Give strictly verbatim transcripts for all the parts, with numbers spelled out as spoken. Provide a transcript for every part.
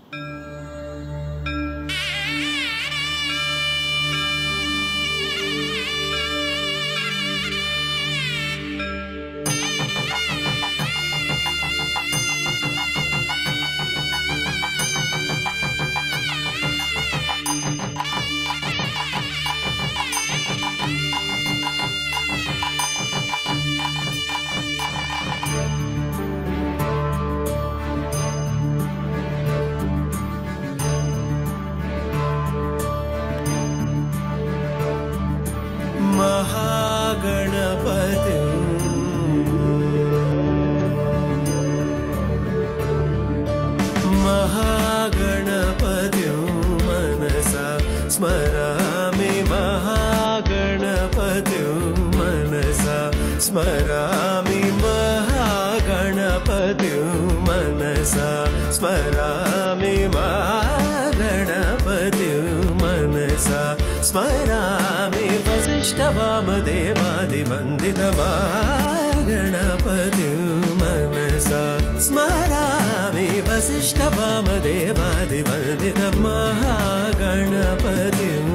स्मरामि महागणपतिं मनसा स्मरामि महागणपतिं मनसा स्मरामि वसिष्ठवामदेवादिवन्दितमागणपतिं मनसा स्मरामि वसिष्ठवामदेवादिवन्दितमहागणपतिम्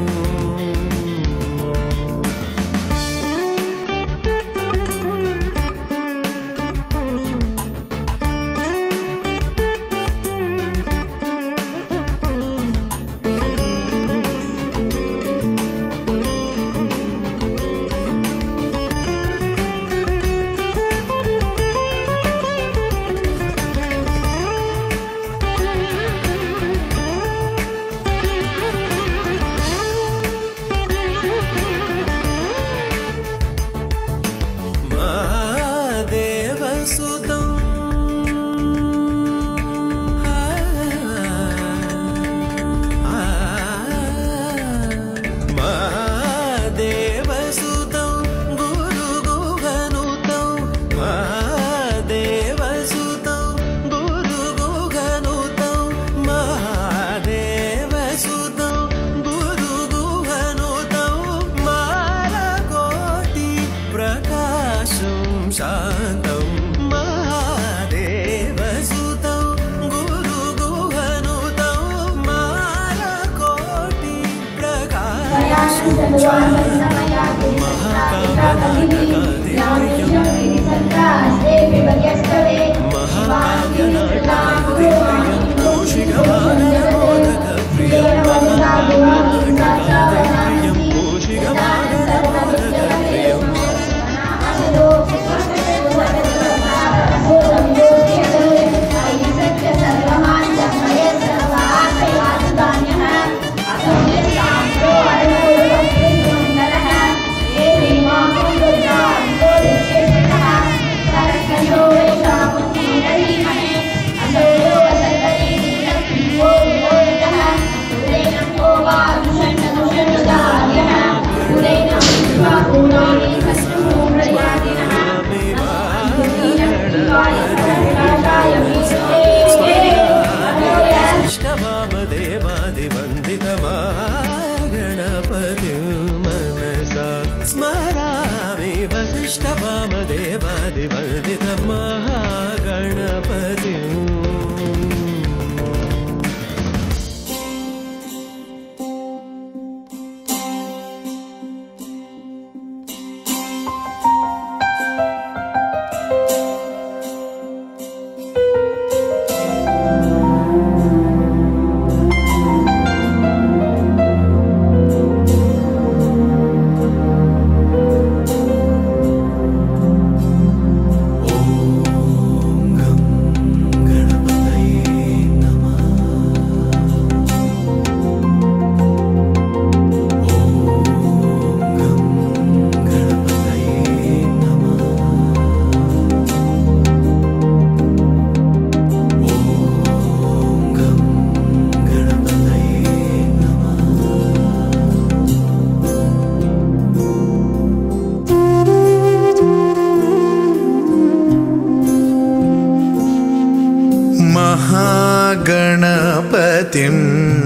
महागणपतिं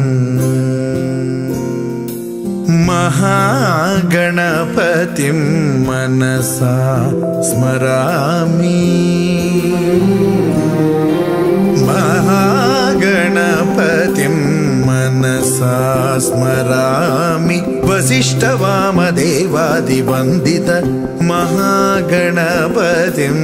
महागणपतिं मनसा स्मरामि महागणपतिं मनसा स्मरामि वसिष्ठवामदेवादिवन्दित महागणपतिम्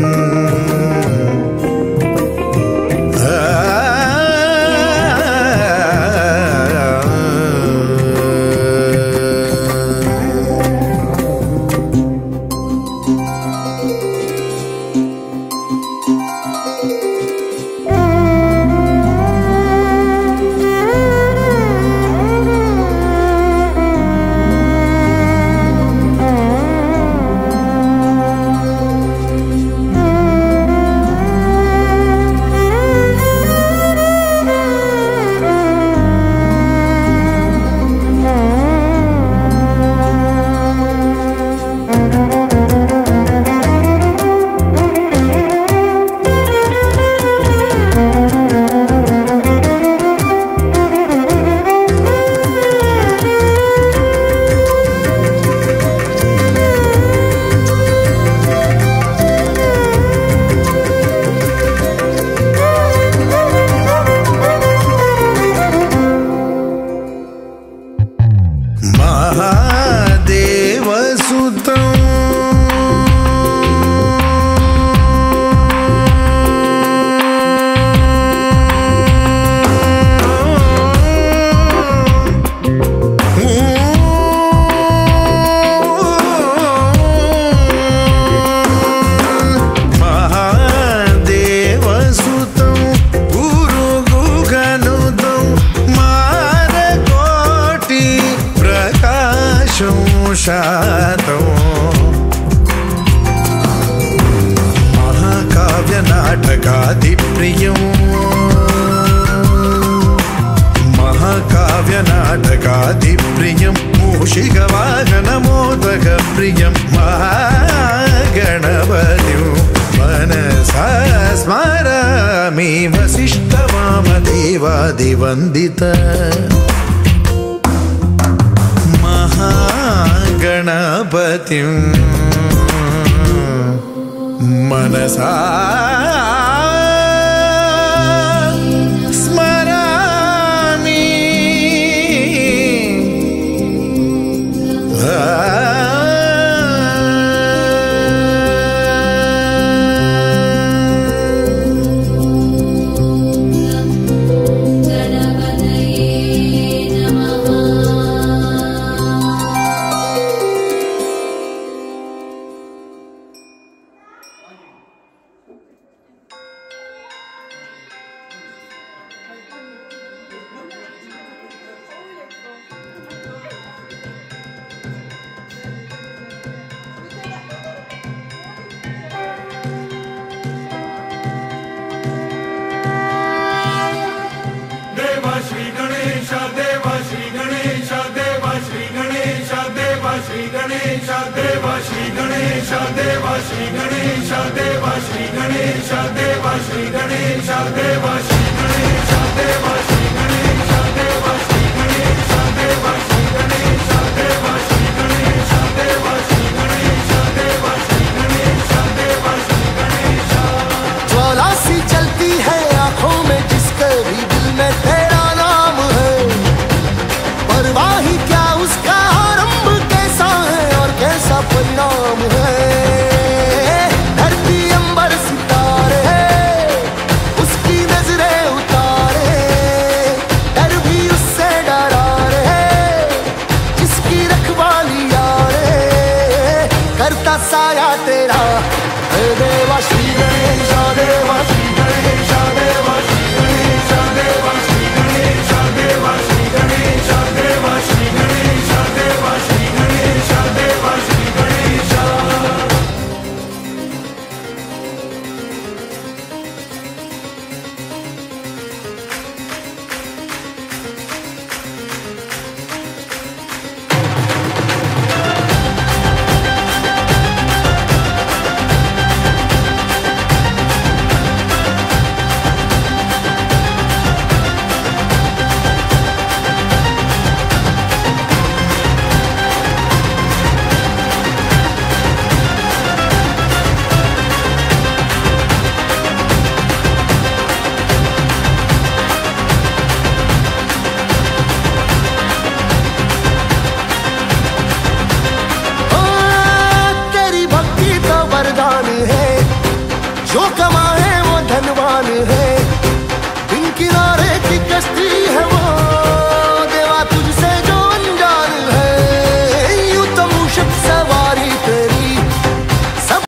महाकाव्यनाटकादिप्रियं महाकाव्यनाटकादिप्रियं मूषिकवाहनमोदकप्रियं महागणपतिं मनसा स्मरामि वसिष्ठवामदेवादिवन्दित गणपतिं मनसा स्मरामि Shri Ganesha, Deva Shri Ganesha, Deva Shri Ganesha, Deva Shri Ganesha, Deva Shri Ganesha, Deva Shri Ganesha, Deva Shri Ganesha, Deva Shri Ganesha, Deva Shri Ganesha, Deva Shri Ganesha, Deva Shri Ganesha, Deva Shri Ganesha, Deva Shri Ganesha, Deva Shri Ganesha, Deva Shri Ganesha, Deva Shri Ganesha. ज्वाला सी चलती है आंखों में जिसके भी दिल में तेरा नाम है, परवाही क्या उसका आरंभ कैसा है और कैसा परिणाम है। धरती अंबर सितारे उसकी नजरें उतारे, डर भी उससे डरा रे जिसकी रखवाली यारे, करता साया तेरा देवा श्री गणेशा, देवा